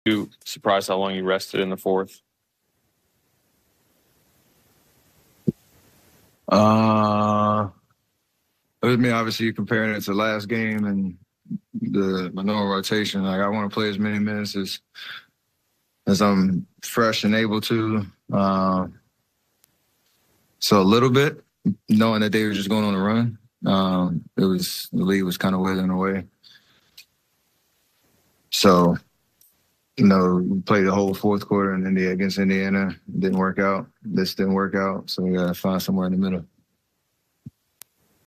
You surprised how long you rested in the fourth? It was me. Obviously, you're comparing it to last game and my normal rotation. Like, I want to play as many minutes as I'm fresh and able to. So a little bit, knowing that they were just going on a run, the league was kind of wailing away. So, we played the whole fourth quarter against Indiana. It didn't work out. This didn't work out. So we got to find somewhere in the middle.